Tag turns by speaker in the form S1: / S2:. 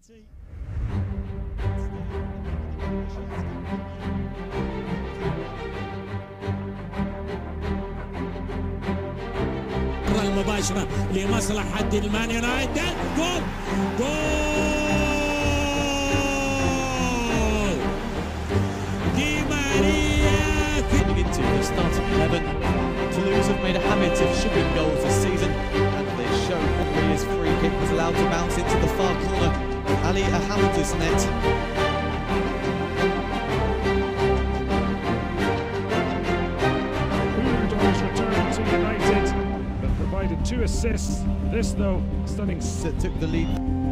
S1: F.C. المباشرة لمصلحة المان يونايتد. جول دي ماريا.
S2: Into the starting 11. Toulouse have made a habit of shipping goals this season, and they show Henry's free kick was allowed to bounce into the far corner of Ali Ahamada's net.
S3: Bulldogs return to United, but provided 2 assists. This, though, stunning.
S2: Took the lead.